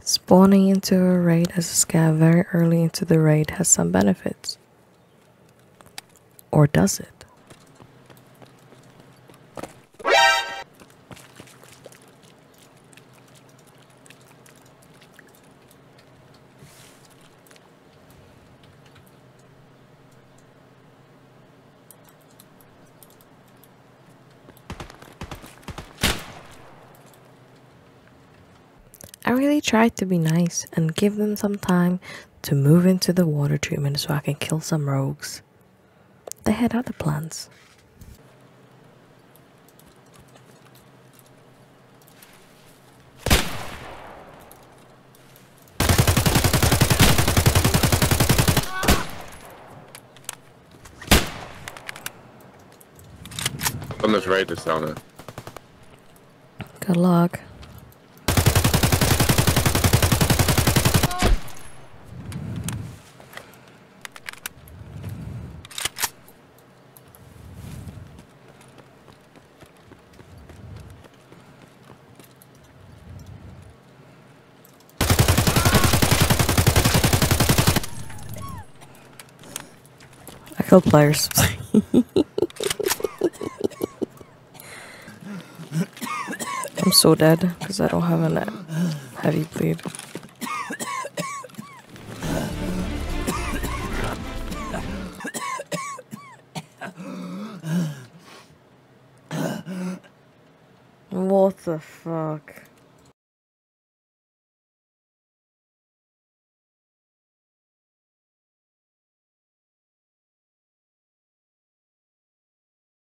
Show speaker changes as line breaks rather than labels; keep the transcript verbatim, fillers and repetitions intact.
Spawning into a raid as a scav very early into the raid has some benefits. Or does it? I really tried to be nice and give them some time to move into the water treatment so I can kill some rogues. They had other plans.
On this right, this down there.
Good luck. I killed players. I'm so dead because I don't have a heavy bleed. What the fuck?